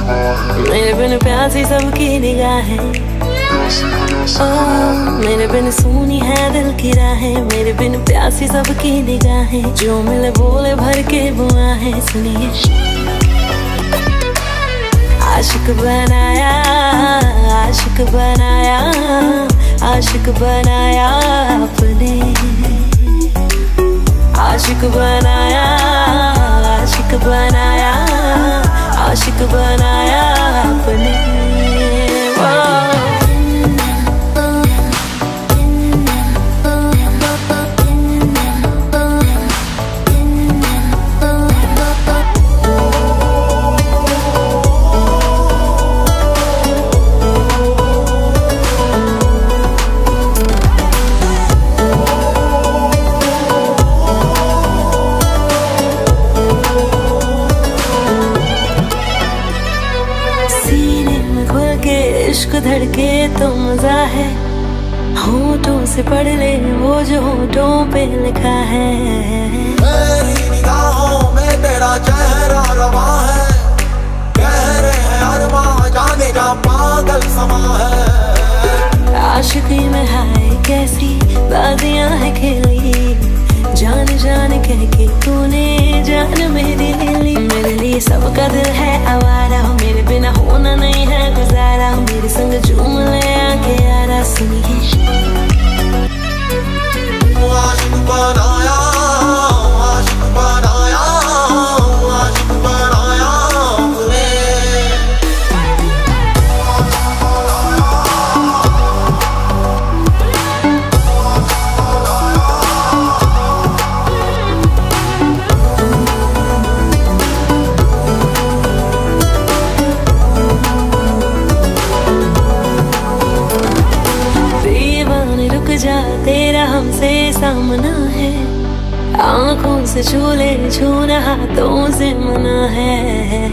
मेरे बिन प्यासी सबकी निगाहें, मेरे बिन सुनी है दिल की राहें, मेरे बिन प्यासी सबकी निगाहें, जो मिले बोले भर के बुआ है। सुनिए आशिक बनाया, आशिक बनाया, आशिक बनाया अपने, आशिक बनाया, आशिक बनाया, आशिक बनाया अपने। इश्क धड़के तो मजा है, होठों से पढ़ ले वो जो होठों पे लिखा है। मेरी निगाहों में तेरा चेहरा रवा है, गहरे हैं अरमां जाने जा पागल समा है। आशिकी में हाय कैसी बाजियां है खेली, जान जान कह के तूने जान मेरी ले ली। मेरे लिए सबका दिल है आवारा, मेरे बिना होना नहीं है गुजारा, मेरे संग झूम ले आके यारा। सुनिए आशिक बनाया, आशिक बनाया, आशिक बनाया अपने। जा तेरा हमसे सामना है, आंखों से छू ले छूना हाथों से मना है।